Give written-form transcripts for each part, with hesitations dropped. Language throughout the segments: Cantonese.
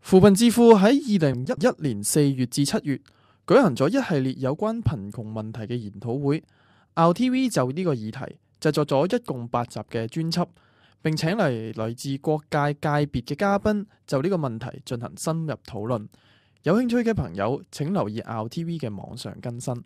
扶貧智庫喺2011年4月至7月舉行咗一系列有關貧窮問題嘅研討會。RTV 就呢個議題製作咗一共8集嘅專輯，並請嚟自各界界別嘅嘉賓就呢個問題進行深入討論。有興趣嘅朋友請留意 RTV 嘅網上更新。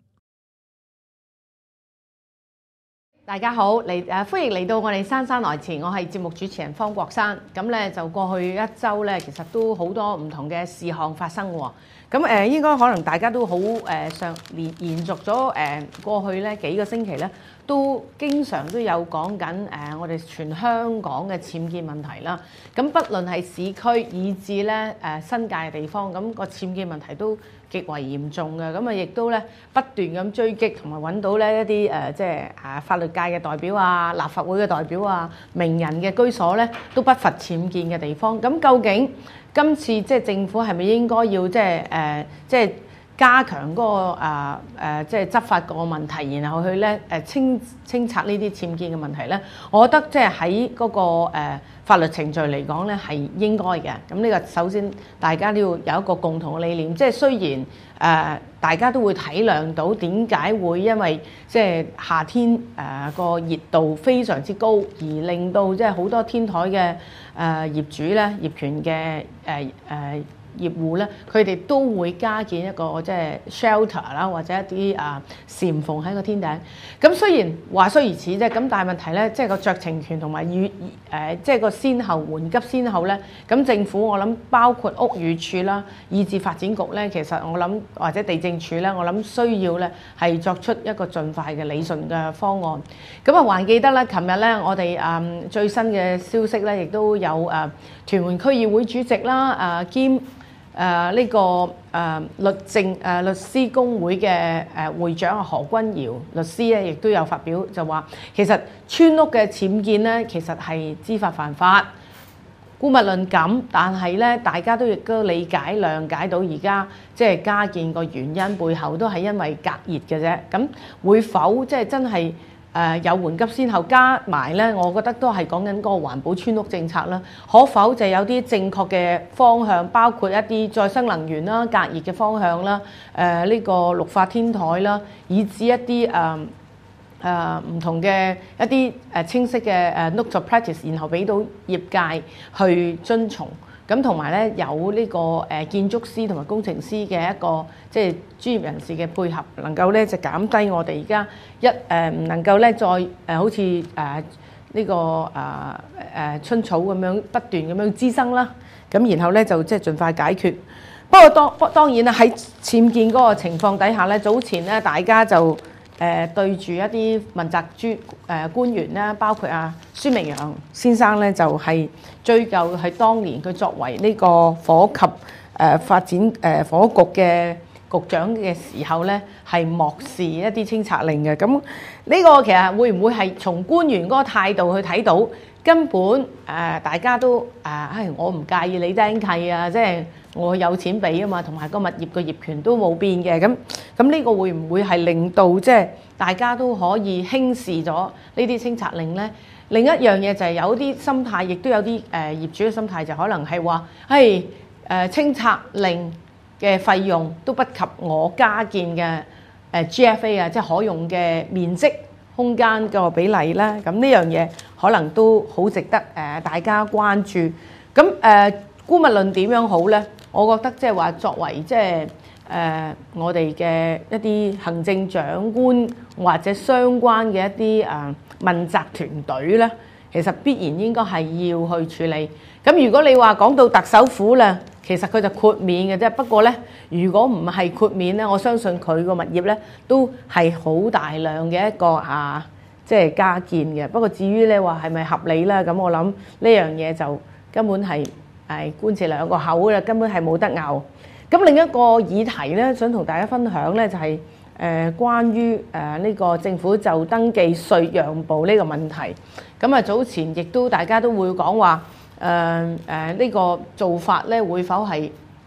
大家好，歡迎嚟到我哋姍姍來遲，我係節目主持人方國珊。咁咧就過去一週咧，其實都好多唔同嘅事項發生喎。咁應該可能大家都好延續咗過去咧幾個星期咧，都經常都有講緊我哋全香港嘅僭建問題啦。咁不論係市區以至咧新界嘅地方，咁個僭建問題都極為嚴重嘅。咁亦都咧不斷咁追擊同埋揾到咧一啲即係法律界嘅代表啊、立法會嘅代表啊、名人嘅居所咧，都不乏僭建嘅地方。咁究竟今次即係政府係咪應該要即係加強嗰個即係執法個問題，然後去咧清拆呢啲僭建嘅問題咧？我覺得即係喺嗰個法律程序嚟講咧係應該嘅。咁呢個首先大家都要有一個共同嘅理念，即係雖然大家都會體諒到點解會因為即係夏天個熱度非常之高，而令到即係好多天台嘅業主咧、業權嘅業戶咧，佢哋都會加建一個即係 shelter 啦，或者一啲簷篷喺個天頂。咁雖然話雖如此啫，咁但係問題咧，即係個酌情權同埋即係個先後緩急先後咧。咁政府我諗包括屋宇署啦，以至發展局咧，其實我諗或者地政署咧，我諗需要咧係作出一個盡快嘅理順嘅方案。咁啊，還記得咧，琴日咧我哋最新嘅消息咧，亦都有屯門區議會主席啦，兼呢個律師公會嘅會長何君堯律師咧，亦都有發表就話，其實村屋嘅僭建咧，其實係知法犯法。姑勿論咁，但係咧，大家都亦都理解諒解到而家即係加建個原因背後都係因為隔熱嘅啫。咁會否即係真係有緩急先後加埋咧？我覺得都係講緊嗰個環保村屋政策啦。可否就有啲正確嘅方向，包括一啲再生能源啦、隔熱嘅方向啦、呢個綠化天台啦，以至一啲唔同嘅一啲清晰嘅note of practice，然後俾到業界去遵從。咁同埋咧有呢個建築師同埋工程師嘅一個即係專業人士嘅配合，能夠咧就減低我哋而家唔能夠咧再好似呢個春草咁樣不斷咁樣滋生啦。咁然後咧就即係盡快解決。不過當然啦，喺僭建嗰個情況底下咧，早前咧大家就對住一啲問責官員啦，包括孫明揚先生咧，就係追究係當年佢作為呢個火及發展火局嘅局長嘅時候咧，係漠視一啲清拆令嘅。咁呢個其實會唔會係從官員嗰個態度去睇到根本大家都我唔介意你釘契啊，即係我有錢俾啊嘛，同埋個物業個業權都冇變嘅。咁呢個會唔會係令到即係大家都可以輕視咗呢啲清拆令呢？另一樣嘢就係有啲心態，亦都有啲業主嘅心態，就可能係話清拆令嘅費用都不及我加建嘅GFA 啊，即係可用嘅面積空間個比例啦。咁呢樣嘢可能都好值得大家關注。咁姑勿論點樣好呢？我覺得即係話作為即係我哋嘅一啲行政長官或者相關嘅一啲問責團隊咧，其實必然應該係要去處理。咁如果你話講到特首府咧，其實佢就豁免嘅啫。不過咧，如果唔係豁免咧，我相信佢個物業咧都係好大量嘅一個即係加建嘅。不過至於你話係咪合理咧，咁我諗呢樣嘢就根本係官字兩個口啦，根本係冇得拗。咁另一個議題咧，想同大家分享咧，就係關於呢個政府就登記稅讓步呢個問題。咁早前亦都大家都會講話呢個做法咧會否係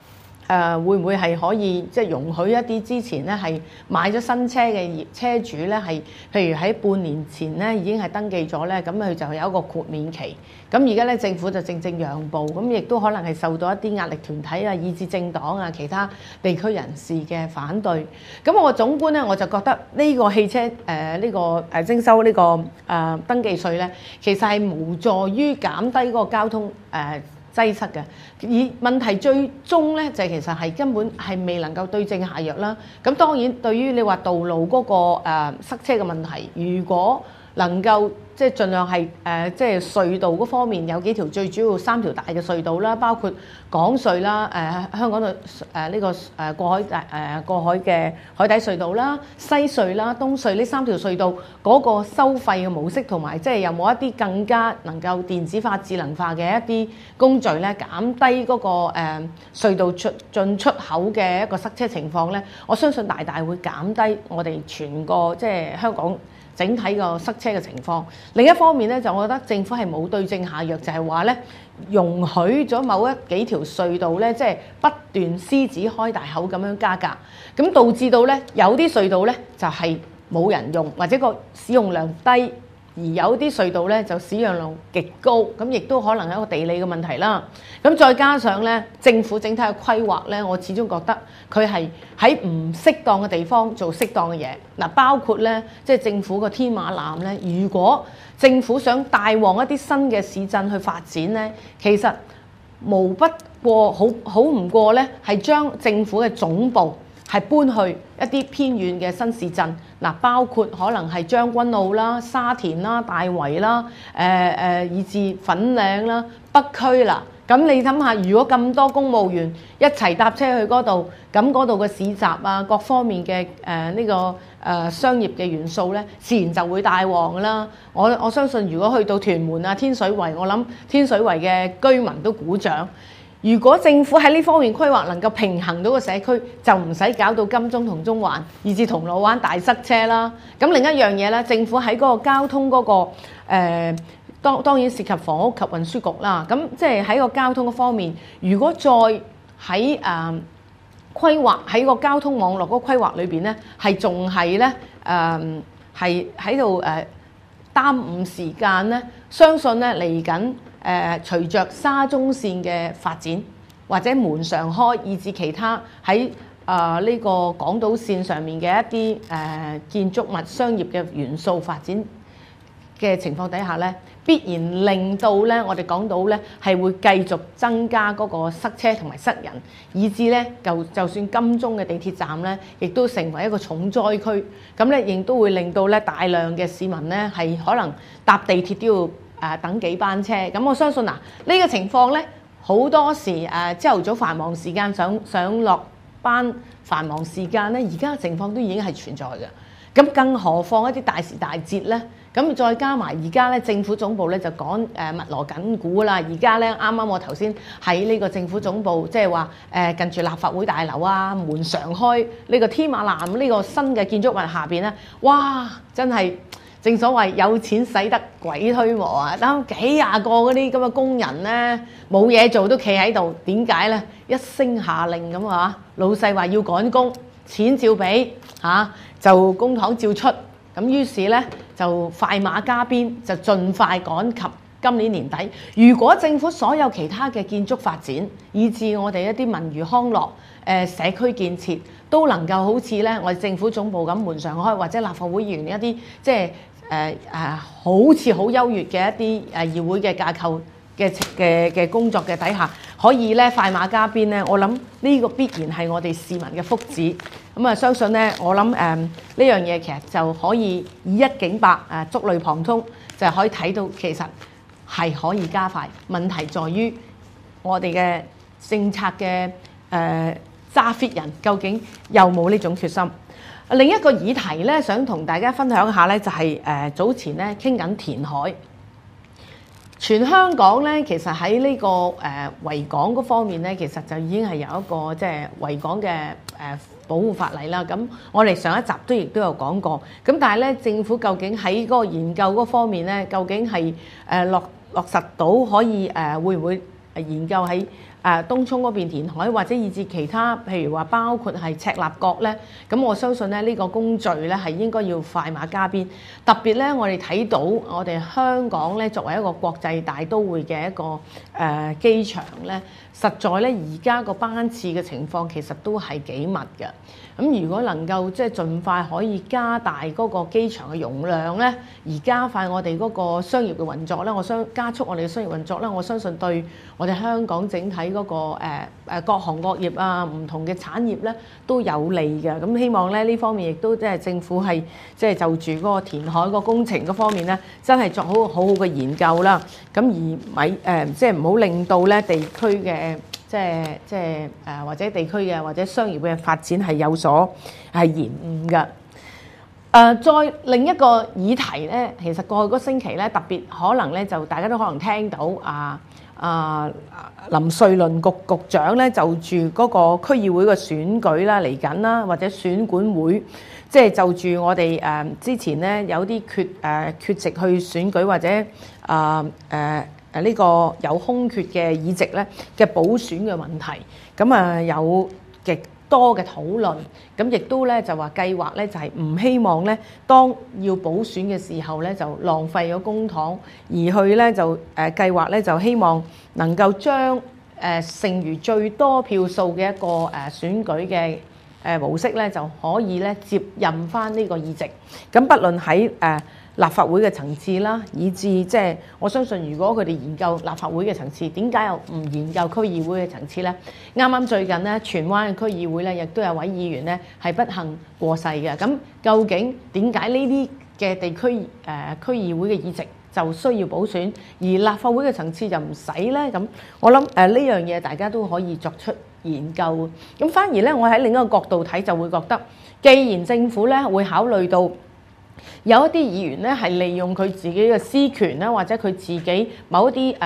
會唔會係可以即係容許一啲之前咧係買咗新車嘅車主咧係，譬如喺半年前咧已經係登記咗咧，咁佢就有一個豁免期。咁而家咧政府就正讓步，咁亦都可能係受到一啲壓力團體啊、以至政黨啊、其他地區人士嘅反對。咁我總觀咧我就覺得呢個汽車呢個徵收呢個登記稅咧，其實係無助於減低嗰個交通擠塞嘅，而問題最終咧就其實係根本係未能夠對症下藥啦。咁當然對於你話道路嗰個塞車嘅問題，如果能夠即係盡量係即係隧道嗰方面有幾條最主要3條大嘅隧道啦，包括港隧啦、香港嘅呢個過海嘅海底隧道啦、西隧啦、東隧呢3條隧道嗰個收費嘅模式，同埋即係有冇一啲更加能夠電子化、智能化嘅一啲工序咧，減低嗰個隧道進出口嘅一個塞車情況咧，我相信大大會減低我哋全個即係香港整體個塞車嘅情況。另一方面咧，就我覺得政府係冇對症下藥，就係話咧容許咗某幾條隧道咧，即係不斷獅子開大口咁樣加價，咁導致到咧有啲隧道咧就係冇人用，或者個使用量低。而有啲隧道咧就使用量極高，咁亦都可能係一個地理嘅問題啦。咁再加上咧政府整體嘅規劃咧，我始終覺得佢係喺唔適當嘅地方做適當嘅嘢。嗱，包括咧即係政府個天馬南咧，如果政府想帶旺一啲新嘅市鎮去發展咧，其實無不過好唔過咧，係將政府嘅總部係搬去一啲偏遠嘅新市鎮，嗱，包括可能係將軍澳啦、沙田啦、大圍啦、以至粉嶺啦、北區啦。咁你諗下，如果咁多公務員一齊搭車去嗰度，咁嗰度嘅市集啊，各方面嘅呢個商業嘅元素咧，自然就會大旺啦。我相信，如果去到屯門啊、天水圍，我諗天水圍嘅居民都鼓掌。如果政府喺呢方面規劃能夠平衡到個社區，就唔使搞到金鐘同中環，以至銅鑼灣大塞車啦。咁另一樣嘢咧，政府喺嗰個交通嗰個當然涉及房屋及運輸局啦。咁即係喺個交通嗰方面，如果再喺規劃喺個交通網絡嗰個規劃裏邊咧，係仲係咧係喺度耽誤時間咧，相信咧嚟緊。隨着沙中線嘅發展，或者門常開，以至其他喺呢個港島線上面嘅一啲建築物、商業嘅元素發展嘅情況底下咧，必然令到咧我哋港島咧係會繼續增加嗰個塞車同埋塞人，以至咧就算金鐘嘅地鐵站咧，亦都成為一個重災區。咁咧亦都會令到咧大量嘅市民咧係可能搭地鐵都要等幾班車。咁我相信呢個情況咧好多時朝頭早繁忙時間上落班繁忙時間咧，而家嘅情況都已經係存在嘅。咁更何況一啲大時大節咧，咁再加埋而家咧政府總部咧就講密鑼緊鼓啦。而家咧啱啱我頭先喺呢個政府總部，即係話近住立法會大樓啊，門常開呢個天馬南呢個新嘅建築物下邊咧，哇！真係正所謂有錢使得鬼推磨啊！啱幾廿個嗰啲咁嘅工人咧，冇嘢做都企喺度，點解咧？一聲下令咁啊，老細話要趕工，錢照俾就公帑照出。咁於是咧就快馬加鞭，就盡快趕及今年年底。如果政府所有其他嘅建築發展，以至我哋一啲文娛康樂、社區建設，都能夠好似咧我哋政府總部咁門常開，或者立法會議員一啲即係好似好優越嘅一啲議會嘅架構嘅工作嘅底下，可以咧快馬加鞭咧，我諗呢個必然係我哋市民嘅福祉。咁啊，相信咧，我諗呢樣嘢其實就可以以一警百觸類旁通，就可以睇到其實係可以加快。問題在於我哋嘅政策嘅揸 fit 人究竟有冇呢種決心？另一個議題咧，想同大家分享一下咧，就係早前咧傾緊填海。全香港咧，其實喺呢個維港嗰方面咧，其實就已經係有一個即係維港嘅保護法例啦。咁我哋上一集亦都有講過。咁但係咧，政府究竟喺嗰個研究嗰方面咧，究竟係落實到可以會唔會研究喺東涌嗰邊填海，或者以至其他，譬如話包括係赤鱲角咧，咁我相信咧呢個工序咧係應該要快馬加鞭。特別咧，我哋睇到我哋香港咧作為一個國際大都會嘅一個機場咧，實在咧而家個班次嘅情況其實都係幾密嘅。咁如果能夠即係盡快可以加大嗰個機場嘅容量咧，而加快我哋嗰個商業嘅運作咧，加速我哋嘅商業運作咧，我相信對我哋香港整體嗰個各行各業啊，唔同嘅產業咧都有利嘅。咁希望咧呢方面亦都即係政府係即係就住嗰個填海個工程嗰方面咧，真係作好好嘅研究啦。咁而即係唔好令到咧地區嘅或者地區嘅或者商業嘅發展係有所係延誤嘅。再另一個議題咧，其實過去嗰個星期咧，特別可能咧就大家都可能聽到林瑞麟局長咧就住嗰個區議會嘅選舉啦嚟緊啦，或者選管會，即係就住我哋之前咧有啲缺席去選舉或者呢個有空缺嘅議席咧嘅補選嘅問題，咁有極多嘅討論，咁亦都咧就話計劃咧就係唔希望咧當要補選嘅時候咧就浪費咗公帑，而去咧就計劃咧就希望能夠將剩餘最多票數嘅一個選舉嘅模式咧就可以咧接任翻呢個議席，咁不論喺立法會嘅層次啦，以至即係我相信，如果佢哋研究立法會嘅層次，點解又唔研究區議會嘅層次呢？啱啱最近呢，荃灣嘅區議會咧，亦都有位議員咧係不幸過世嘅。咁究竟點解呢啲嘅地區區議會嘅議席就需要補選，而立法會嘅層次就唔使呢？咁我諗呢樣嘢大家都可以作出研究。咁反而咧，我喺另一個角度睇就會覺得，既然政府咧會考慮到有一啲議員咧係利用佢自己嘅私權啦，或者佢自己某一啲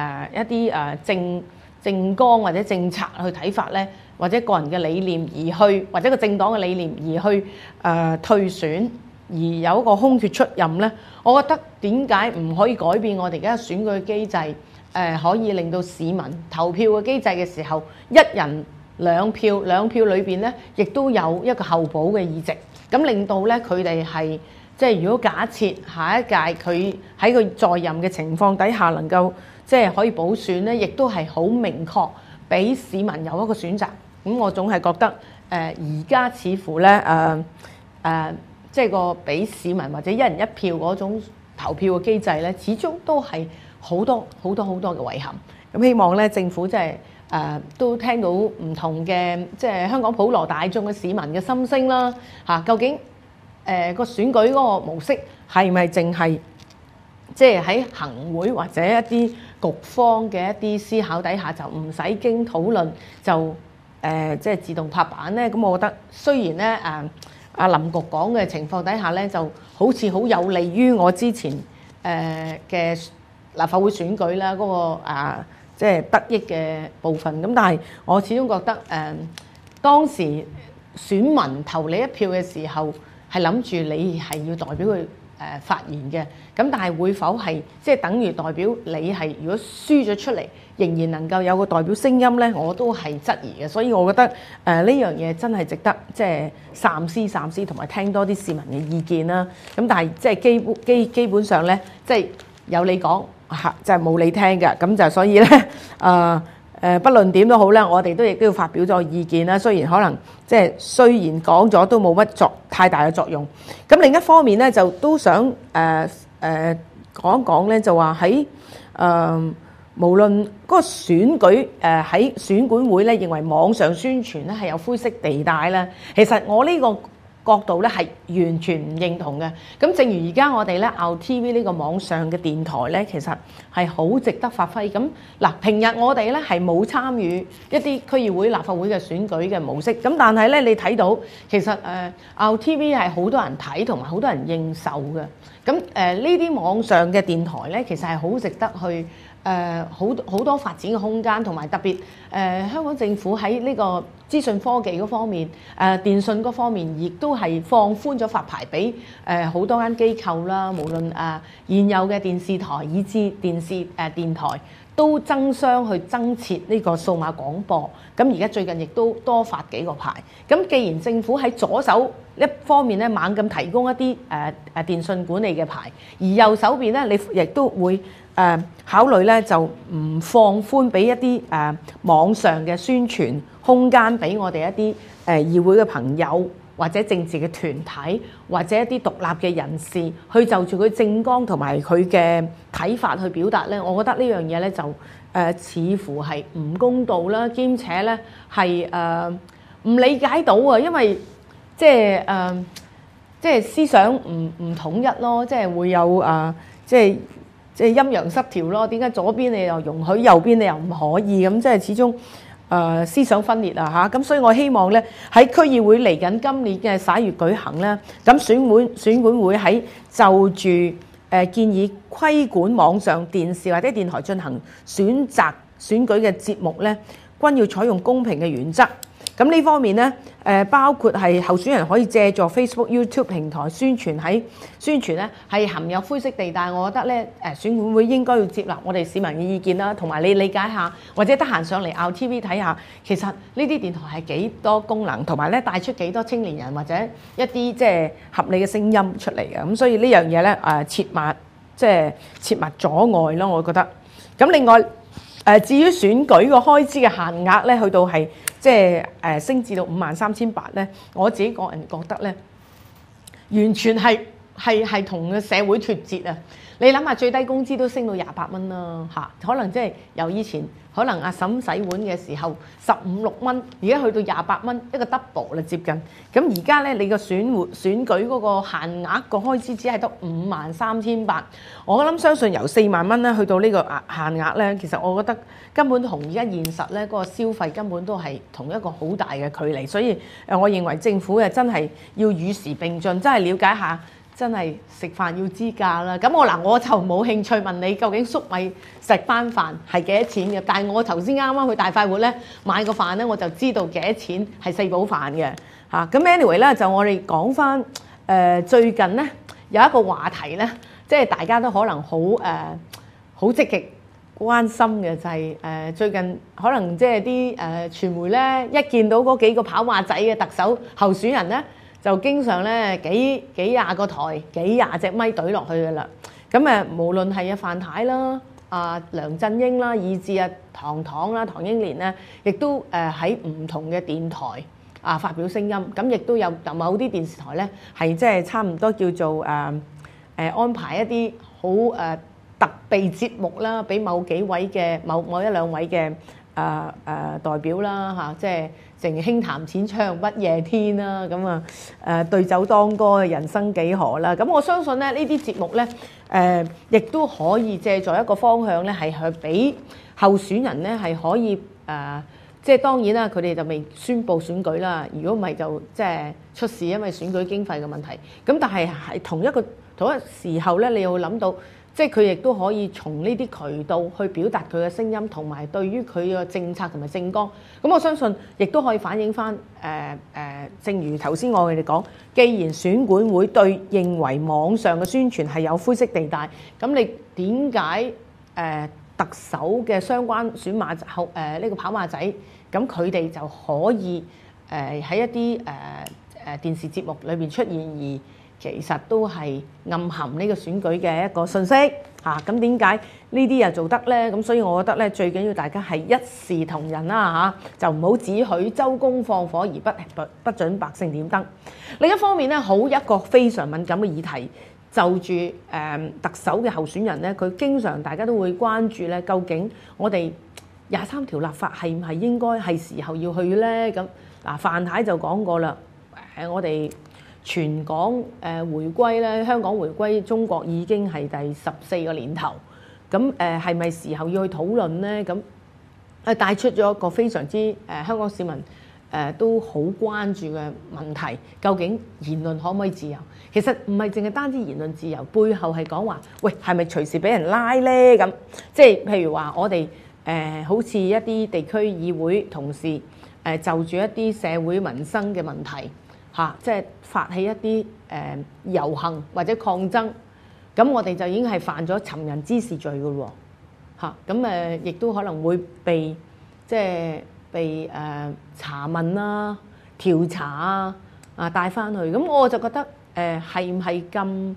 政綱或者政策去睇法咧，或者個人嘅理念而去，或者個政黨嘅理念而去退選，而有一個空缺出任咧，我覺得點解唔可以改變我哋而家選舉機制？可以令到市民投票嘅機制嘅時候，一人兩票，兩票裏邊咧，亦都有一個候補嘅議席，咁令到咧佢哋係即係如果假設下一屆佢喺佢在任嘅情況底下能夠即係可以補選咧，亦都係好明確俾市民有一個選擇。咁我總係覺得而家似乎咧即係個俾市民或者一人一票嗰種投票嘅機制咧，始終都係好多嘅遺憾。咁希望咧政府即係都聽到唔同嘅即係香港普羅大眾嘅市民嘅心聲啦嚇。究竟個選舉嗰個模式係咪淨係即係喺行會或者一啲局方嘅一啲思考底下就唔使經討論就即係自動拍板咧？咁我覺得雖然咧阿林局講嘅情況底下咧，就好似好有利於我之前嘅立法會選舉啦，嗰個即係得益嘅部分。咁但係我始終覺得當時選民投你一票嘅時候，係諗住你係要代表佢發言嘅。咁但係會否係即係等於代表你係如果輸咗出嚟，仍然能夠有個代表聲音呢？我都係質疑嘅。所以我覺得呢樣嘢真係值得即係三思，同埋聽多啲市民嘅意見啦。咁但係即係基本上呢，即係有你講嚇，就係冇你聽嘅。咁就所以呢，不論點都好咧，我哋亦都要發表咗意見啦。雖然可能即係雖然講咗都冇乜太大嘅作用。咁另一方面咧，就都想講一講咧，就話喺無論嗰個選舉喺選管會咧，認為網上宣傳咧係有灰色地帶咧。其實我呢個角度咧係完全唔認同嘅。咁正如而家我哋咧 OUTV 呢個網上嘅電台咧，其實係好值得發揮。咁嗱，平日我哋咧係冇參與一啲區議會、立法會嘅選舉嘅模式。咁但係咧，你睇到其實OUTV 係好多人睇同埋好多人認受嘅。咁呢啲網上嘅電台咧，其實係好值得去好多發展嘅空間，同埋特別香港政府喺呢個資訊科技嗰方面，電訊嗰方面，亦都係放寬咗發牌俾好多間機構啦。無論現有嘅電視台以至電台都爭相去增設呢個數碼廣播。咁而家最近亦都多發幾個牌。咁既然政府喺左手一方面咧猛咁提供一啲電訊管理嘅牌，而右手邊咧你亦都會考慮咧就唔放寬俾一啲網上嘅宣傳空間俾我哋一啲議會嘅朋友，或者政治嘅團體，或者一啲獨立嘅人士，去就住佢政綱同埋佢嘅睇法去表達咧，我覺得呢樣嘢咧就似乎係唔公道啦，兼且咧係唔理解到啊，因為即係思想唔統一咯，即係會有即係陰陽失調咯。點解左邊你又容許，右邊你又唔可以咁？即係始終思想分裂啊嚇。咁所以我希望咧喺區議會嚟緊今年嘅11月舉行咧，咁選管會喺就住建議規管網上電視或者電台進行選擇選舉嘅節目咧，均要採用公平嘅原則。咁呢方面咧，包括係候選人可以借助 Facebook、YouTube 平台宣傳咧，係含有灰色地帶。我覺得咧，選管會應該要接納我哋市民嘅意見啦，同埋你理解下，或者得閒上嚟 RTV 睇下，其實呢啲電台係幾多功能，同埋咧帶出幾多青年人或者一啲即係合理嘅聲音出嚟嘅。咁所以呢樣嘢咧，切勿阻礙咯，我覺得。咁另外至於選舉個開支嘅限額咧，去到係即係升至到53,800咧，我自己個人覺得咧，完全係同個社會脫節啊！你諗下最低工資都升到28蚊啦嚇，可能即係由以前可能阿嬸洗碗嘅時候15、6蚊，而家去到28蚊，一個 double 啦接近。咁而家咧你個選舉嗰個限額個開支只係得53,800，我諗相信由4萬蚊咧去到呢個限額咧，其實我覺得根本同而家現實咧嗰個消費根本都係同一個好大嘅距離，所以我認為政府真係要與時並進，真係了解下。真係食飯要知價啦，咁我就冇興趣問你究竟粟米食班飯係幾多錢嘅，但係我頭先啱啱去大快活咧買個飯咧，我就知道幾多錢係4寶飯嘅嚇。咁 anyway 咧，就我哋講翻最近咧有一個話題咧，即係大家都可能好積極關心嘅，就係最近可能即係啲傳媒咧一見到嗰幾個跑馬仔嘅特首候選人咧，就經常咧幾廿個台、幾廿隻咪懟落去嘅啦。咁無論係范太啦、梁振英啦，以至唐啦、唐英年咧，亦都喺唔同嘅電台發表聲音。咁亦都有某啲電視台咧係即係差唔多叫做安排一啲好特備節目啦，俾某幾位嘅某一兩位嘅代表啦嚇，即係淨輕談淺唱不夜天啦，咁對酒當歌人生幾何啦。咁我相信咧呢啲節目咧亦都可以借助一個方向咧，係去俾候選人咧係可以即係當然啦，佢哋就未宣布選舉啦。如果唔係就即係出事，因為選舉經費嘅問題。咁但係係同一時候咧，你要諗到。即係佢亦都可以從呢啲渠道去表達佢嘅聲音，同埋對於佢嘅政策同埋政綱。咁我相信亦都可以反映翻正如頭先我哋講，既然選管會認為網上嘅宣傳係有灰色地帶，咁你點解特首嘅相關選馬呢個跑馬仔，咁佢哋就可以喺一啲電視節目裏邊出現而？其實都係暗含呢個選舉嘅一個信息嚇，咁點解呢啲又做得呢？咁所以我覺得咧，最緊要大家係一視同仁啦嚇，就唔好只許周公放火而不准百姓點燈。另一方面咧，好一個非常敏感嘅議題，就住特首嘅候選人咧，佢經常大家都會關注咧，究竟我哋23條立法係唔係應該係時候要去咧？咁嗱，范太就講過啦，我哋。全港回歸咧，香港回歸中國已經係第14個年頭，咁係咪時候要去討論呢？咁帶出咗一個非常之香港市民都好關注嘅問題，究竟言論可唔可以自由？其實唔係淨係單止言論自由，背後係講話，喂，係咪隨時俾人拉呢？咁即係譬如話，我哋好似一啲地區議會同事就住一啲社會民生嘅問題。即係發起一啲遊行或者抗爭，咁我哋就已經係犯咗尋人滋事罪嘅喎。 嚇，咁亦都可能會被被查問啦、調查帶翻去。咁我就覺得係唔係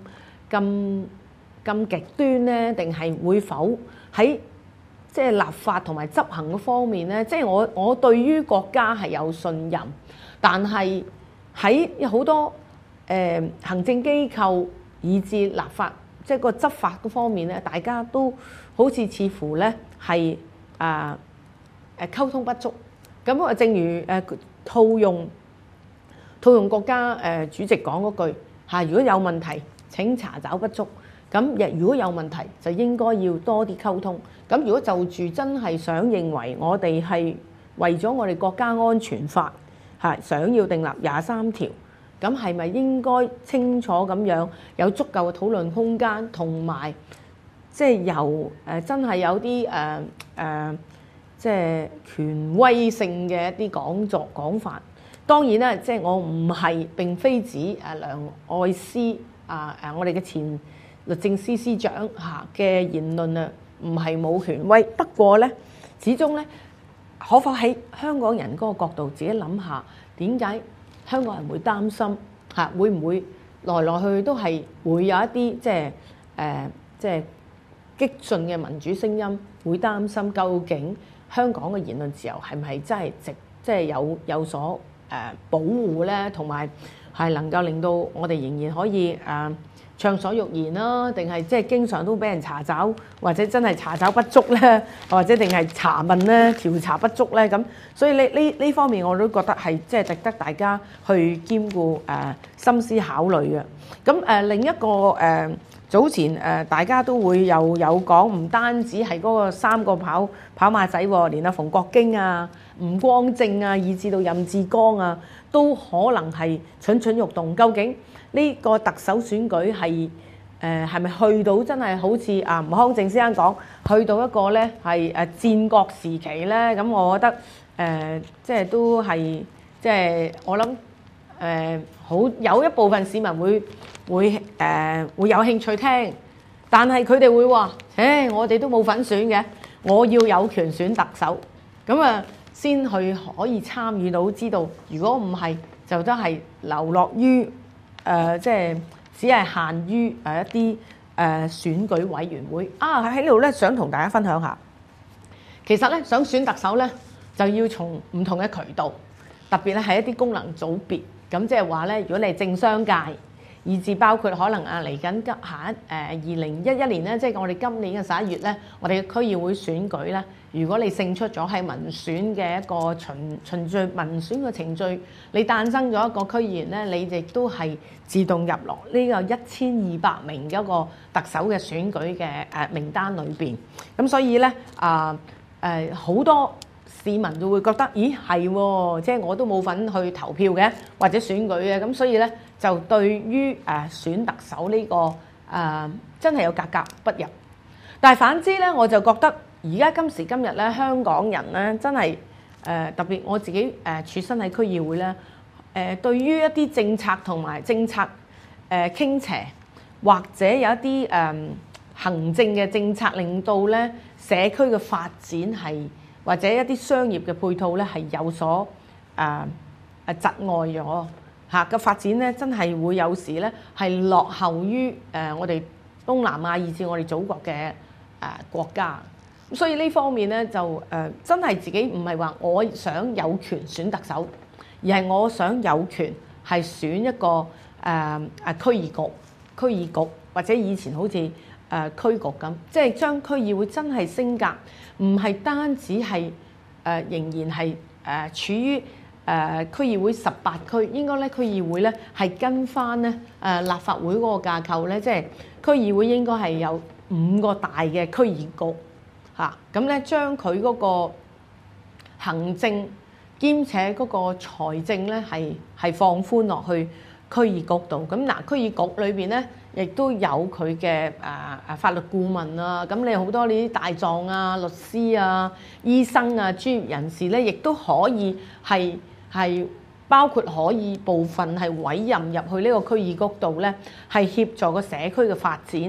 咁極端呢？定係會否喺即係立法同埋執行嘅方面呢？即係我對於國家係有信任，但係喺好多行政機構以至立法，即係個執法嗰方面咧，大家都好似似乎咧係溝通不足。咁正如套用國家主席講嗰句嚇，如果有問題請查找不足。咁如果有問題就應該要多啲溝通。咁如果就住真係想認為我哋係為咗我哋國家安全法想要訂立23條，咁係咪應該清楚咁樣有足夠嘅討論空間，同埋即係由真係有啲即係權威性嘅一啲講法。當然啦，即係我並非指梁愛詩我哋嘅前律政司司長嘅言論唔係冇權威。不過咧，始終咧，可否喺香港人嗰個角度自己諗下，點解香港人會擔心會唔會來來去去都係會有一啲即係激進嘅民主聲音，會擔心究竟香港嘅言論自由係唔係真係即係有所保護咧，同埋係能夠令到我哋仍然可以暢所欲言啦，定係即係經常都俾人查找，或者真係查找不足咧，或者定係查問咧、調查不足咧咁。所以呢方面我都覺得係即係值得大家去兼顧深思考慮嘅。咁另一個早前大家都會有講，唔單止係嗰個3個跑馬仔喎，連馮國基吳光正以至到任志剛都可能係蠢蠢欲動。究竟呢個特首選舉係咪去到真係好似吳康正先生講，去到一個咧係戰國時期咧？咁我覺得即係都係即係我諗好有一部分市民會有興趣聽，但係佢哋會話：我哋都冇份選嘅，我要有權選特首，咁先去可以參與到，知道如果唔係就都係流落於即係只係限於一啲選舉委員會喺呢度咧，想同大家分享下。其實咧，想選特首咧，就要從唔同嘅渠道，特別咧係一啲功能組別。咁即係話咧，如果你係政商界，以至包括可能嚟緊下2011年咧，即係我哋今年嘅11月咧，我哋嘅區議會選舉咧，如果你勝出咗係民選嘅一個循序民選嘅程序，你誕生咗一個區議員咧，你亦都係自動入落呢個1200名嘅一個特首嘅選舉嘅名單裏邊。咁所以咧好多市民就會覺得，咦係喎，即係我都冇份去投票嘅，或者選舉嘅，咁所以咧就對於選特首呢個真係有格格不入。但係反之咧，我就覺得而家今時今日咧，香港人咧真係特別我自己處身喺區議會咧，對於一啲政策同埋政策傾斜，或者有一啲行政嘅政策，令到咧社區嘅發展係或者一啲商業嘅配套咧係有所窒礙咗嘅發展咧，真係會有時咧係落後於我哋東南亞以至我哋祖國嘅國家。咁所以呢方面咧就真係自己唔係話我想有權選特首，而係我想有權係選一個區議局或者以前好似區局咁，即係將區議會真係升格，唔係單止係仍然係處於區議會18區，應該咧區議會咧係跟翻咧立法會嗰個架構咧，即係區議會應該係有5個大嘅區議局咁咧將佢嗰個行政兼且嗰個財政咧係放寬落去區議局度。咁區議局裏邊咧亦都有佢嘅法律顧問啊，咁你好多呢啲大狀律師醫生專業人士咧，亦都可以係包括可以部分係委任入去呢個區議局度咧，係協助個社區嘅發展。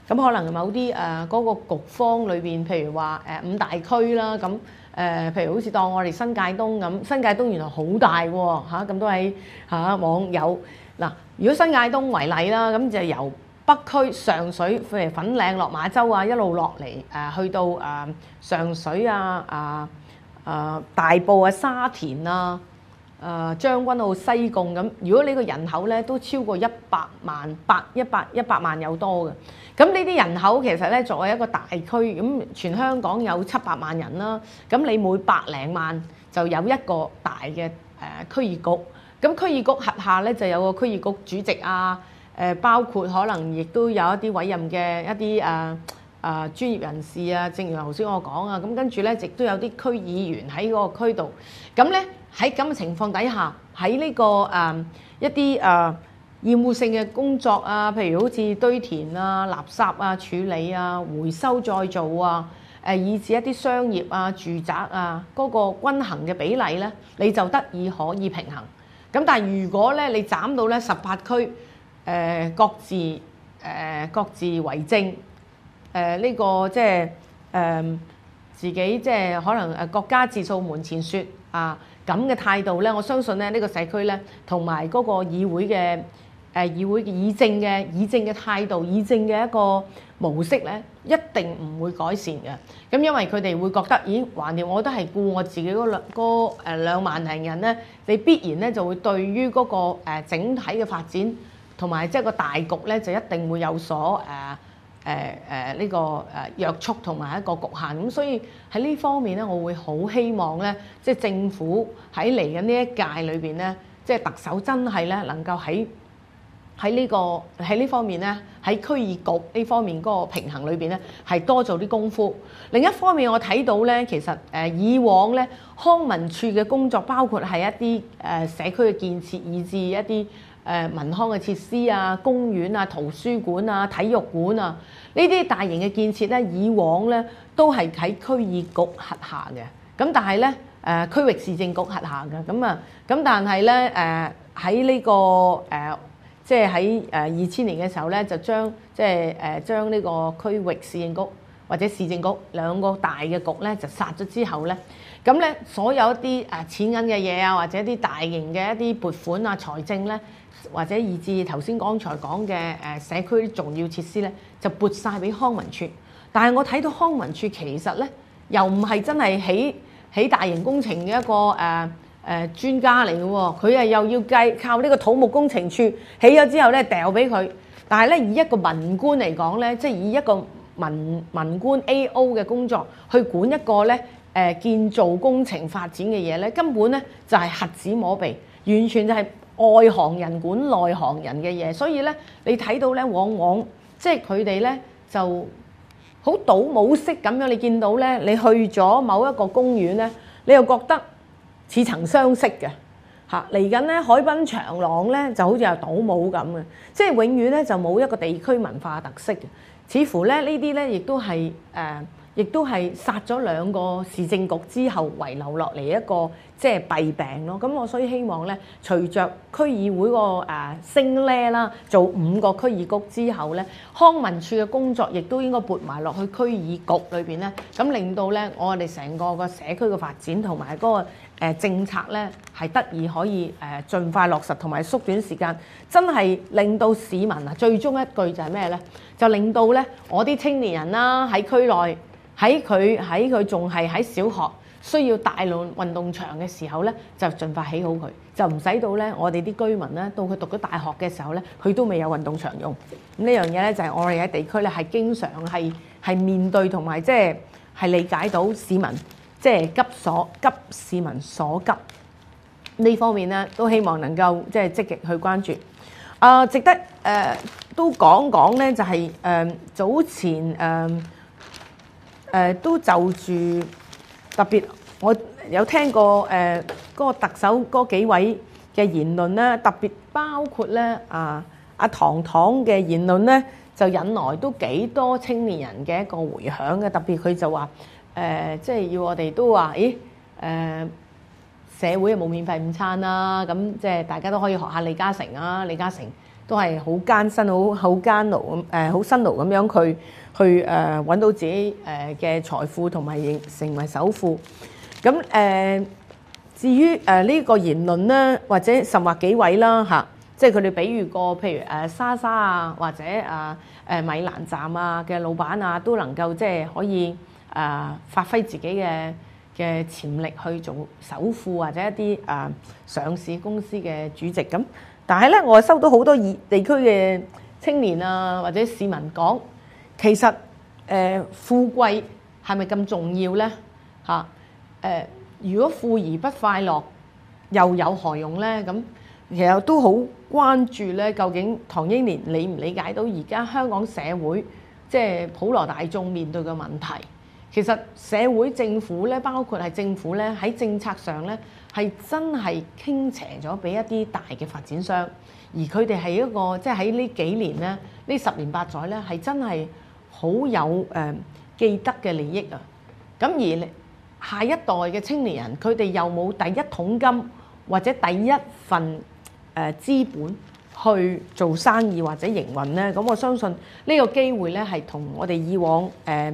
咁可能某啲嗰個局方裏邊，譬如話5大區啦，咁譬如好似當我哋新界東咁，新界東原來好大喎嚇，咁多位網友嗱，如果新界東為例啦，咁就由北區上水，譬如粉嶺落馬洲啊，一路落嚟去到上水啊、大埔啊、沙田啊、將軍澳、西貢咁，如果你個人口咧都超過100萬有多嘅，咁呢啲人口其實咧作為一個大區，咁全香港有700萬人啦，咁你每100零萬就有一個大嘅區議局，咁區議局轄下咧就有個區議局主席啊，包括可能亦都有一啲委任嘅一啲專業人士啊，正如頭先我講啊，咁跟住咧亦都有啲區議員喺嗰個區度，咁咧喺咁嘅情況底下，喺呢個一啲厭惡性嘅工作啊，譬如好似堆填啊、垃圾啊、處理啊、回收再造啊，以至一啲商業啊、住宅啊嗰個均衡嘅比例咧，你就得以可以平衡。咁但係如果咧你斬到咧18區各自為政，呢個即係自己即係可能國家自掃門前雪啊咁嘅態度咧，我相信咧呢個社區咧同埋嗰個議會嘅議政嘅態度、議政嘅一個模式咧，一定唔會改善嘅。咁因為佢哋會覺得，咦，橫掂我都係顧我自己嗰2萬零人咧，你必然咧就會對於嗰個整體嘅發展同埋即係個大局咧，就一定會有所呢個約束同埋一個局限。咁所以喺呢方面咧，我會好希望咧，即係政府喺嚟緊呢一屆裏邊咧，即係特首真係咧能夠喺呢方面咧，喺區議局呢方面嗰個平衡裏邊咧，係多做啲功夫。另一方面，我睇到咧，其實以往咧康文署嘅工作，包括係一啲社區嘅建設，以至一啲民康嘅設施啊、公園啊、圖書館啊、體育館啊，呢啲大型嘅建設咧，以往咧都係喺區議局轄下嘅。咁但係咧區域市政局轄下嘅，咁但係咧喺呢個即係喺2000年嘅時候咧，就將呢個區域市政局或者市政局2個大嘅局咧就殺咗之後咧，咁咧所有一啲錢銀嘅嘢啊，或者一啲大型嘅一啲撥款啊、財政咧，或者以至頭先剛才講嘅社區啲重要設施咧，就撥晒俾康文署。但係我睇到康文署其實咧，又唔係真係起大型工程嘅一個專家嚟嘅喎，佢又要靠呢個土木工程處起咗之後咧掉俾佢。但係咧以一個文官嚟講咧，即係以一個文官 A.O. 嘅工作去管一個咧建造工程發展嘅嘢咧，根本咧就係瞎子摸鼻，完全就係外行人管內行人嘅嘢。所以咧你睇到咧，往往即係佢哋咧就好倒模式咁樣，你見到咧，你去咗某一個公園咧，你又覺得似曾相識嘅嚇。嚟緊咧海濱長廊咧就好似係倒模咁嘅，即係永遠咧就冇一個地區文化特色嘅。似乎咧呢啲咧亦都係殺咗2個市政局之後遺留落嚟一個即係弊病咯。咁我所以希望咧，隨着區議會個升呢啦，做5個區議局之後咧，康文署嘅工作亦都應該撥埋落去區議局裏邊咧，咁令到咧我哋成個社區嘅發展同埋嗰個政策咧係得以可以盡快落實，同埋縮短時間，真係令到市民啊，最終一句就係咩咧？就令到咧我啲青年人啦喺區內，喺佢仲係喺小學需要大量運動場嘅時候咧，就盡快起好佢，就唔使到咧我哋啲居民咧到佢讀咗大學嘅時候咧，佢都未有運動場用。咁呢樣嘢咧就係我哋喺地區咧係經常係面對同埋即係理解到市民即係急市民所急呢方面咧，都希望能夠即係積極去關注。值得都講講咧，就係早前都就住特別，我有聽過嗰個特首嗰幾位嘅言論咧，特別包括咧阿唐嘅言論咧，就引來都幾多青年人嘅一個迴響嘅。特別佢就話即係要我哋都話，社會冇免費午餐啦，咁即係大家都可以學下李嘉誠啊，李嘉誠都係好艱辛、好艱勞咁好辛勞咁樣去揾到自己嘅財富同埋成為首富。咁至於呢個言論咧，或者甚或幾位啦嚇，即係佢哋比喻過，譬如莎莎啊，或者米蘭站啊嘅老闆啊，都能夠即係可以發揮自己嘅潛力去做首富或者一啲上市公司嘅主席咁。但係咧，我收到好多地區嘅青年啊或者市民講，其實富貴係咪咁重要咧嚇？如果富而不快樂，又有何用咧？咁其實都好關注咧，究竟唐英年理唔理解到而家香港社會即係普羅大眾面對嘅問題？其實社會政府咧，包括係政府咧，喺政策上咧，係真係傾斜咗俾一啲大嘅發展商，而佢哋係一個即係喺呢幾年咧，呢10年8載咧，係真係好有既得嘅利益啊！咁而下一代嘅青年人，佢哋又冇第一桶金或者第一份資本去做生意或者營運咧，咁我相信呢個機會咧係同我哋以往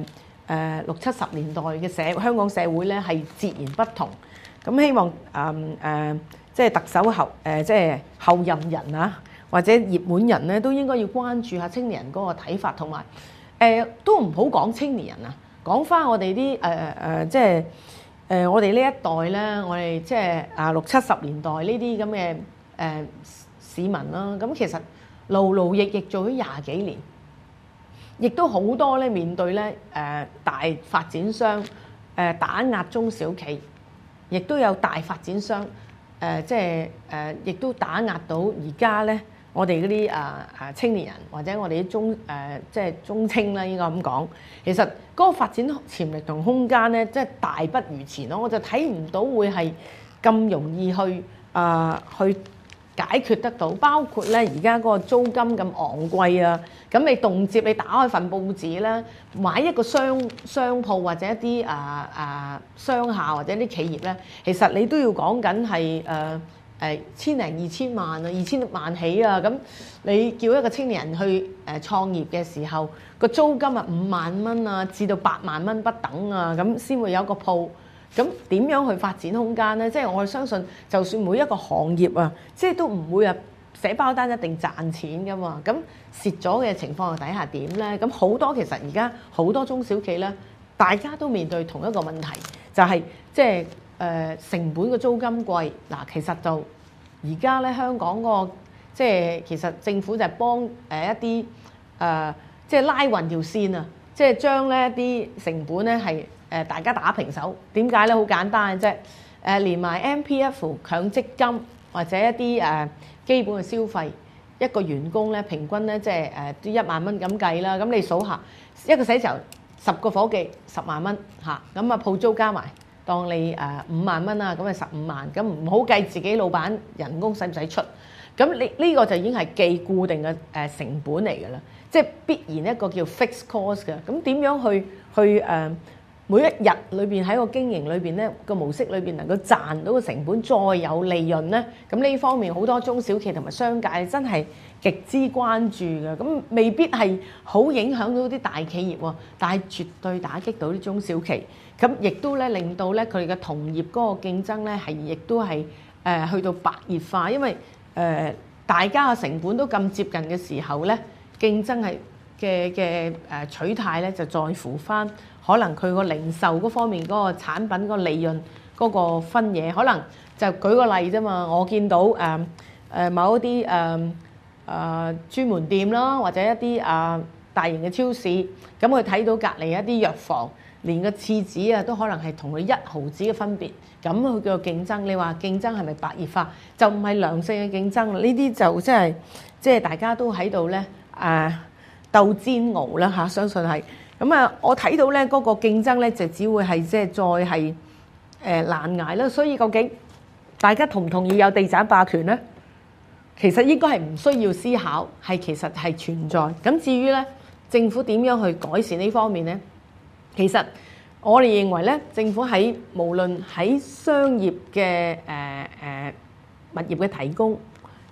60、70年代嘅香港社會咧係截然不同。咁希望即係特首即係後任人啊，或者熱門人咧，都應該要關注下青年人嗰個睇法，同埋都唔好講青年人啊。講翻我哋啲即係我哋呢一代咧，我哋即係60、70年代呢啲咁嘅市民啦。咁其實勞勞役役做咗20幾年，亦都好多咧面對咧大發展商打壓中小企，亦都有大發展商即係亦都打壓到而家咧。我哋嗰啲青年人或者我哋啲即係中青啦，應該咁講。其實嗰個發展潛力同空間咧，即係大不如前咯。我就睇唔到會係咁容易去解決得到。包括咧而家嗰個租金咁昂貴啊，咁你動輒你打開份報紙咧，買一個商鋪或者一啲商廈或者啲企業咧，其實你都要講緊係千零2000萬啊，2000萬起啊，咁你叫一個青年人去創業嘅時候，個租金啊5萬蚊啊，至到8萬蚊不等啊，咁先會有一個鋪。咁點樣去發展空間呢？即係我相信，就算每一個行業啊，即係都唔會啊寫包單一定賺錢噶嘛。咁蝕咗嘅情況底下點呢？咁好多其實而家好多中小企咧，大家都面對同一個問題，就係即係成本嘅租金貴。嗱，其實就而家咧香港個即係其實政府就係幫一啲即係拉勻條線啊，即係將呢一啲成本咧係大家打平手。點解咧？好簡單嘅啫。連埋 MPF 強積金或者一啲基本嘅消費，一個員工咧平均咧即係都1萬蚊咁計啦。咁你數下一個寫字樓10個伙計10萬蚊嚇，咁啊鋪租加埋。當你5萬蚊啊，咁啊15萬，咁唔好計自己老闆人工使唔使出，咁你呢個就已經係既固定嘅成本嚟㗎啦，即係必然一個叫 fixed cost 嘅。咁點樣去每一日裏邊喺個經營裏邊咧個模式裏邊能夠賺到個成本再有利潤咧？咁呢方面好多中小企同埋商界真係極之關注嘅。咁未必係好影響到啲大企業喎，但係絕對打擊到啲中小企。咁亦都咧令到咧佢哋嘅同業嗰個競爭咧係亦都係去到白熱化，因為大家嘅成本都咁接近嘅時候咧，競爭係嘅取態咧就在乎翻可能佢個零售嗰方面嗰個產品嗰個利潤嗰個分野。可能就舉個例啫嘛，我見到某一啲專門店啦，或者一啲大型嘅超市，咁佢睇到隔離一啲藥房，連個廁紙啊都可能係同佢1毫子嘅分別，咁佢叫做競爭。你話競爭係咪白熱化？就唔係良性嘅競爭啦。呢啲就即係大家都喺度咧鬥煎熬啦嚇，相信係。咁我睇到咧嗰個競爭咧就只會係即係再係難捱啦。所以究竟大家同唔同意有地產霸權咧？其實應該係唔需要思考，係其實係存在。咁至於咧政府點樣去改善呢方面咧？其實我哋認為咧，政府喺無論喺商業嘅物業嘅提供，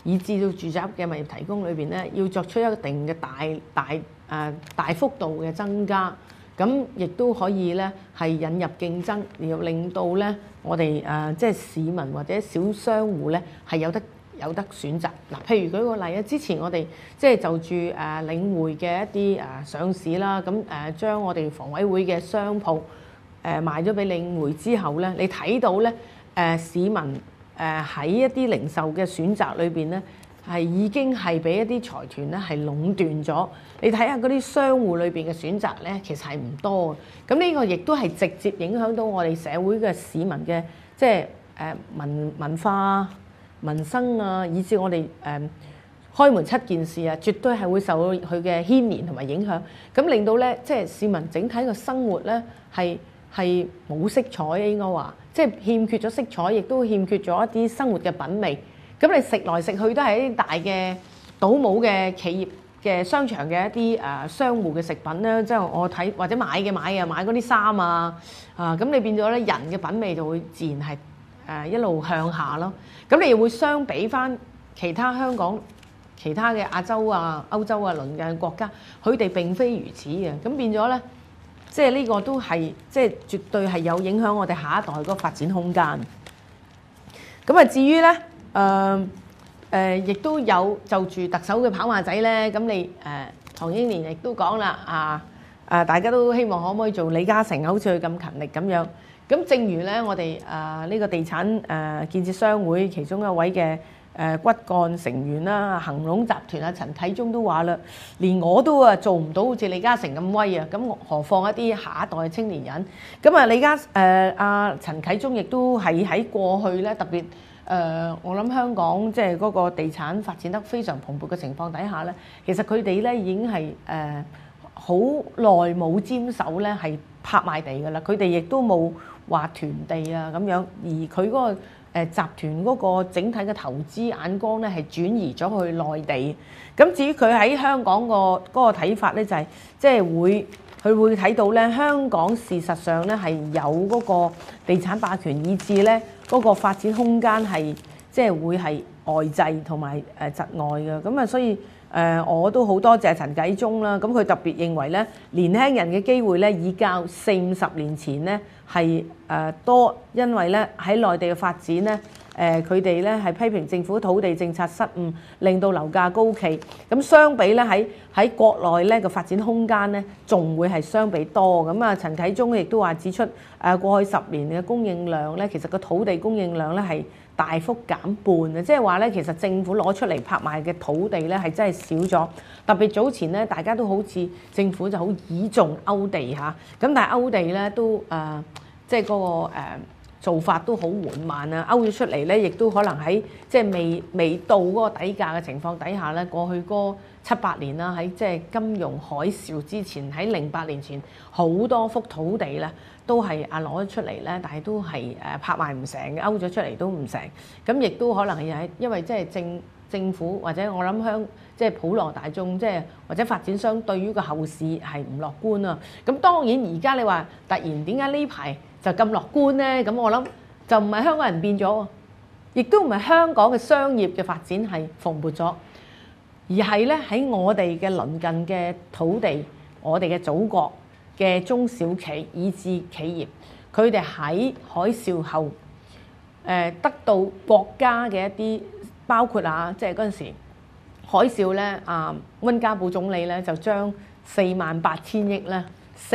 以至到住宅嘅物業提供裏邊咧，要作出一定嘅大幅度嘅增加，咁亦都可以咧係引入競爭，又令到咧我哋即係市民或者小商戶咧係有得選擇。嗱，譬如舉個例啊，之前我哋即係就住領匯嘅一啲上市啦，咁將我哋房委會嘅商鋪賣咗俾領匯之後咧，你睇到咧市民喺一啲零售嘅選擇裏邊咧，係已經係俾一啲財團咧係壟斷咗。你睇下嗰啲商戶裏邊嘅選擇咧，其實係唔多嘅。咁呢個亦都係直接影響到我哋社會嘅市民嘅即係文化、民生啊，以至我哋開門七件事啊，絕對係會受到佢嘅牽連同埋影響。咁令到咧即係市民整體嘅生活咧係冇色彩嘅，應該話即係欠缺咗色彩，亦都欠缺咗一啲生活嘅品味。咁你食來食去都係一啲大嘅倒模嘅企業嘅商場嘅一啲商戶嘅食品咧，即係我睇或者買嗰啲衫咁你變咗咧人嘅品味就會自然係一路向下咯。咁你又會相比翻其他香港、其他嘅亞洲啊、歐洲啊鄰近國家，佢哋並非如此嘅。咁變咗咧，即係呢個都係即係絕對係有影響我哋下一代嗰個發展空間。咁啊，至於咧亦都有就住特首嘅跑馬仔咧，咁你唐英年亦都講啦，大家都希望可唔可以做李嘉誠好似佢咁勤力咁樣。咁正如咧，我哋呢個地產建設商會其中一位嘅骨幹成員啦，恒隆集團陳啟宗都話啦，連我都做唔到好似李嘉誠咁威啊，咁何況一啲下一代嘅青年人。咁啊陳啟宗亦都係喺過去咧特別。我諗香港即係嗰個地產發展得非常蓬勃嘅情況底下咧，其實佢哋咧已經係好耐冇沾手咧係拍賣地㗎啦。佢哋亦都冇話囤地啊咁樣，而佢嗰個集團嗰個整體嘅投資眼光咧係轉移咗去內地。咁至於佢喺香港嗰個睇法咧，就係即係佢會睇到咧香港事實上咧係有嗰個地產霸權，以至咧嗰個發展空間係即係會係外滯同埋窒礙嘅。咁啊，所以我都好多謝陳啟宗啦。咁佢特別認為咧，年輕人嘅機會咧已較40-50年前咧係多，因為咧喺內地嘅發展咧。佢哋咧係批評政府土地政策失誤，令到樓價高企。咁相比咧喺國內咧個發展空間咧，仲會係相比多。咁啊，陳啟宗亦都話指出，過去10年嘅供應量咧，其實個土地供應量咧係大幅減半啊！即係話咧，其實政府攞出嚟拍賣嘅土地咧係真係少咗。特別早前咧，大家都好似政府就好倚重勾地嚇，咁但係勾地咧都即係嗰個做法都好緩慢啊，勾咗出嚟咧，亦都可能喺即係未到嗰個底價嘅情況底下咧，過去嗰7-8年啦，喺即係金融海嘯之前，喺08年前，好多幅土地咧都係攞咗出嚟咧，但係都係拍賣唔成嘅，勾咗出嚟都唔成。咁亦都可能係因為即係政府或者我諗即係普羅大眾即係或者發展商對於個後市係唔樂觀啊。咁當然而家你話突然點解呢排就咁樂觀呢？咁我諗就唔係香港人變咗，亦都唔係香港嘅商業嘅發展係蓬勃咗，而係咧喺我哋嘅鄰近嘅土地，我哋嘅祖國嘅中小企以至企業，佢哋喺海嘯後得到國家嘅一啲包括即係嗰陣時海嘯咧，溫家寶總理咧就將48,000億咧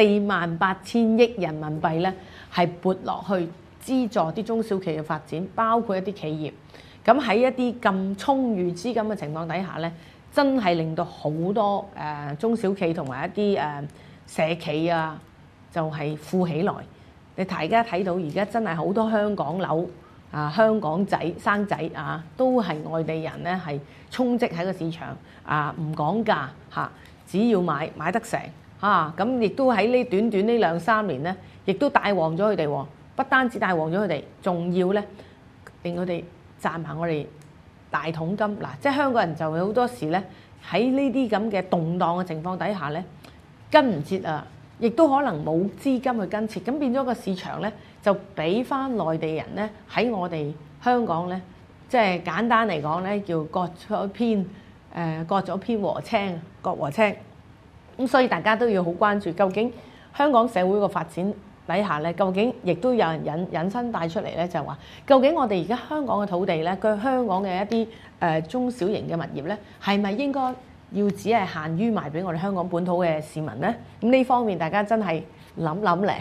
48,000億人民幣咧。係撥落去資助啲中小企嘅發展，包括一啲企業。咁喺一啲咁充裕資金嘅情況底下咧，真係令到好多中小企同埋一啲社企啊，就係富起來。你大家睇到而家真係好多香港樓香港仔生仔都係外地人咧係充斥喺個市場唔講價只要買得成咁，亦都喺呢短呢2-3年咧。亦都帶旺咗佢哋喎，不單止帶旺咗佢哋，仲要咧令佢哋賺埋我哋大桶金。即係香港人就有好多時咧喺呢啲咁嘅動盪嘅情況底下咧跟唔切亦都可能冇資金去跟切，咁變咗個市場咧就俾翻內地人咧喺我哋香港咧即係簡單嚟講咧，叫割咗篇禾青，割禾青。咁所以大家都要好關注，究竟香港社會個發展底下咧，究竟亦都有人引申帶出嚟咧，就係話究竟我哋而家香港嘅土地咧，佢香港嘅一啲中小型嘅物業咧，係咪應該要只係限於賣俾我哋香港本土嘅市民咧？咁呢方面大家真係諗諗咧。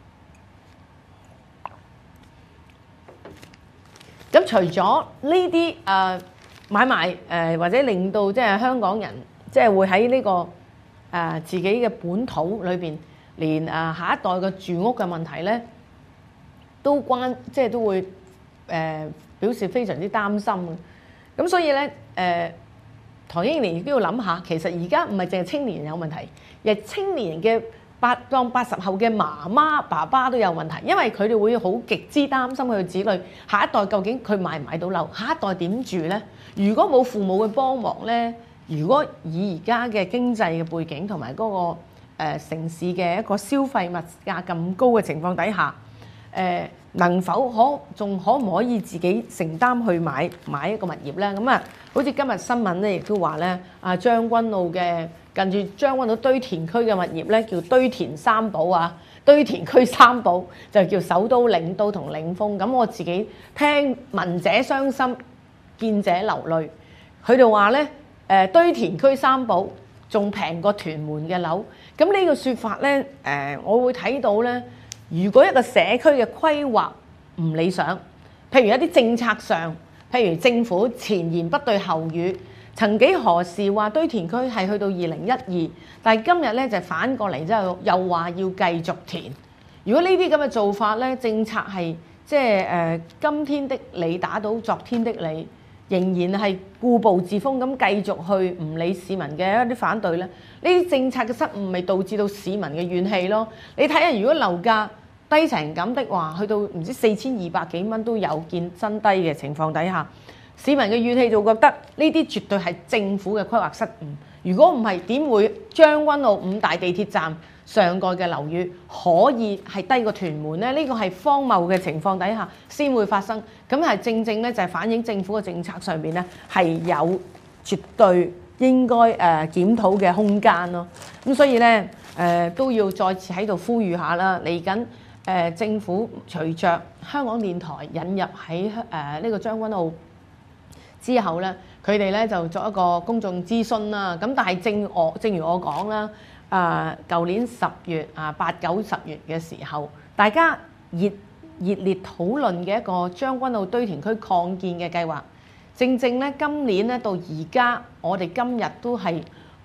咁除咗呢啲買賣或者令到即係香港人即係會喺呢個自己嘅本土裏邊，連下一代嘅住屋嘅問題咧，都會表示非常之擔心。咁所以咧唐英年亦都要諗下，其實而家唔係淨係青年人有問題，亦青年人嘅當80後嘅媽媽爸爸都有問題，因為佢哋會好極之擔心佢嘅子女下一代究竟佢買唔買到樓，下一代點住咧？如果冇父母嘅幫忙咧，如果以而家嘅經濟嘅背景同埋嗰個城市嘅一個消費物價咁高嘅情況底下，能否仲可唔可以自己承擔去買一個物業咧？咁啊，好似今日新聞咧亦都話咧，將軍澳嘅近住將軍澳堆填區嘅物業咧，叫堆填三寶啊，堆填區三寶就叫首都、領都同領峰。咁我自己聽聞者傷心，見者流淚。佢哋話咧，堆填區三寶仲平過屯門嘅樓。咁呢個説法咧，我會睇到咧，如果一個社區嘅規劃唔理想，譬如一啲政策上，譬如政府前言不對後語，曾幾何時話堆填區係去到2012，但係今日咧就反過嚟之後又話要繼續填。如果呢啲咁嘅做法咧，政策係即係今天的你打倒昨天的你，仍然係固步自封咁繼續去唔理市民嘅一啲反對咧，呢啲政策嘅失誤咪導致到市民嘅怨氣咯。你睇下，如果樓價低成咁的話，去到唔知4200幾蚊都有見新低嘅情況底下，市民嘅怨氣就覺得呢啲絕對係政府嘅規劃失誤。如果唔係，點會將軍澳5大地鐵站上蓋嘅樓宇可以係低過屯門呢？呢個係荒謬嘅情況底下先會發生。咁係正正咧就係反映政府嘅政策上邊咧係有絕對應該檢討嘅空間咯。咁所以咧都要再次喺度呼籲下啦。嚟緊政府隨着香港電台引入喺呢個將軍澳之後咧，佢哋咧就作一個公眾諮詢啦。咁但係正如我講啦，舊年10月8、9、10月嘅時候，大家熱烈討論嘅一個將軍澳堆填區擴建嘅計劃，正正咧今年咧到而家，我哋今日都係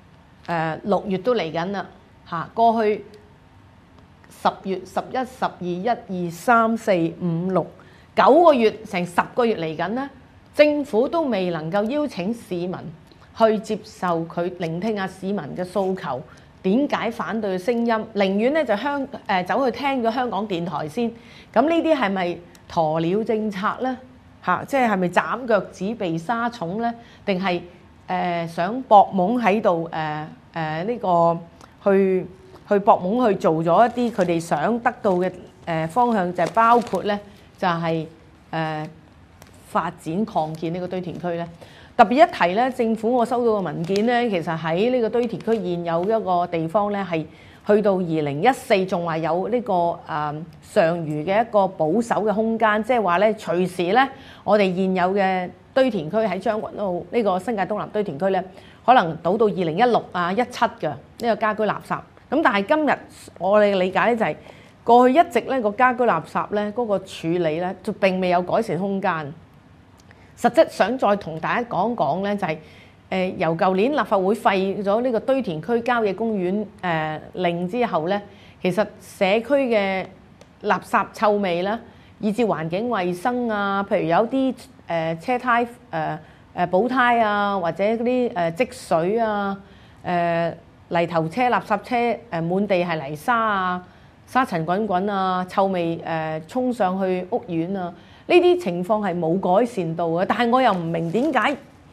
6月都嚟緊啦嚇。過去10月、11、12、1、2、3、4、5、6 9個月，成10個月嚟緊咧，政府都未能夠邀請市民去接受佢，聆聽下市民嘅訴求，點解反對嘅聲音，寧願咧就走去聽咗香港電台先。咁呢啲係咪鴕鳥政策咧？即係咪斬腳趾避沙蟲咧？定係想博懵喺度呢個去博懵去做咗一啲佢哋想得到嘅方向，就係包括咧就係發展擴建呢個堆填區咧。特別一提咧，政府我收到嘅文件咧，其實喺呢個堆填區現有一個地方咧，係去到2014仲話有呢個尚餘嘅一個保守嘅空間，即係話咧隨時咧，我哋現有嘅堆填區喺將軍澳呢個新界東南堆填區咧，可能倒到2016、17嘅呢個家居垃圾。咁但係今日我哋嘅理解咧就係過去一直咧個家居垃圾咧嗰個處理咧就並未有改善空間。實質想再同大家講講咧，就係由舊年立法會廢咗呢個堆填區郊野公園令之後咧，其實社區嘅垃圾臭味啦，以至環境衛生啊，譬如有啲車胎補胎啊，或者嗰啲積水啊，泥頭車、垃圾車滿地係泥沙啊、沙塵滾滾啊、臭味衝上去屋苑啊。呢啲情況係冇改善到嘅，但係我又唔明點解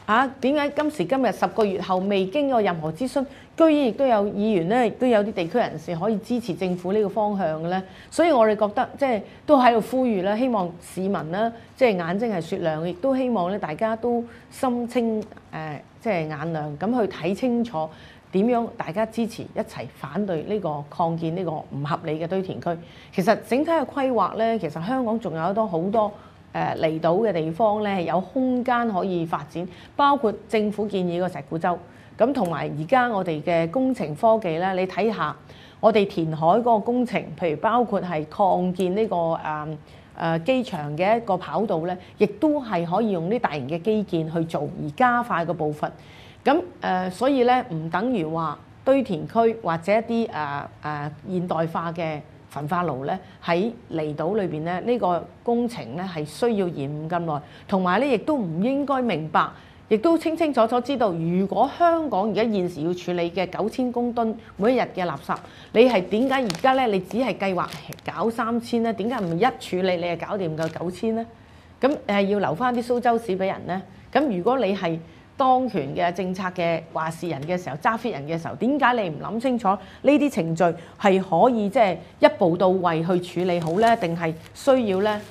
點解今時今日10個月後未經過任何諮詢，居然亦都有議員咧，亦都有啲地區人士可以支持政府呢個方向嘅咧？所以我哋覺得即係都喺度呼籲啦，希望市民啦，即係眼睛係雪亮，亦都希望咧大家都心清即係眼亮咁去睇清楚點樣大家支持一齊反對呢個擴建呢個唔合理嘅堆填區。其實整體嘅規劃咧，其實香港仲有好多離島嘅地方咧係有空間可以發展，包括政府建議個石鼓洲，咁同埋而家我哋嘅工程科技咧，你睇下我哋填海嗰個工程，譬如包括係擴建呢個機場嘅一個跑道咧，亦都係可以用啲大型嘅基建去做，而加快個步伐。咁所以咧唔等於話堆填區或者一啲現代化嘅焚化爐咧喺離島裏邊咧，呢個工程咧係需要延誤咁耐，同埋咧亦都唔應該明白，亦都清清楚楚知道，如果香港而家現時要處理嘅9000公噸每一日嘅垃圾，你係點解而家咧你只係計劃搞3000咧？點解唔一處理你係搞掂夠9000咧？咁要留翻啲蘇州市俾人咧？咁如果你係當權嘅政策嘅話事人嘅時候，揸 fit 人嘅時候，點解你唔諗清楚呢啲程序係可以即係一步到位去處理好呢？定係需要呢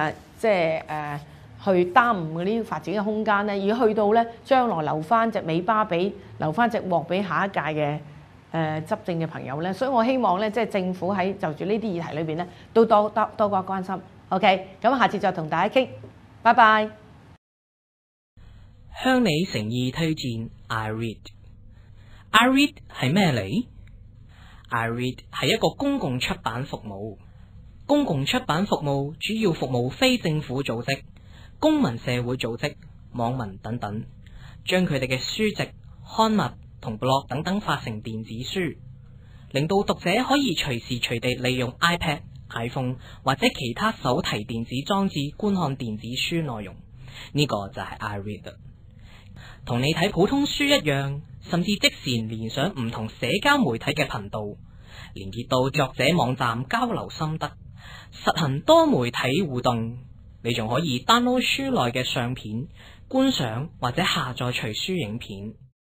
去耽誤嗰啲發展嘅空間呢？而去到呢將來留翻隻尾巴留翻隻鑊俾下一屆嘅執政嘅朋友呢？所以我希望呢，即係政府喺就住呢啲議題裏邊呢，都多關心。OK， 咁下次再同大家傾，拜拜。 向你誠意推薦 iRead。iRead 係咩嚟？ iRead 係一個公共出版服務。公共出版服務主要服務非政府組織、公民社會組織、網民等等，將佢哋嘅書籍、刊物同 blog 等等發成電子書，令到讀者可以隨時隨地利用 iPad、iPhone 或者其他手提電子裝置觀看電子書內容。呢個就係 iRead 啦。同你睇普通書一樣，甚至即時連上唔同社交媒體嘅頻道，連結到作者網站交流心得，實行多媒體互動。你仲可以 download 書內嘅相片，觀賞或者下載隨書影片。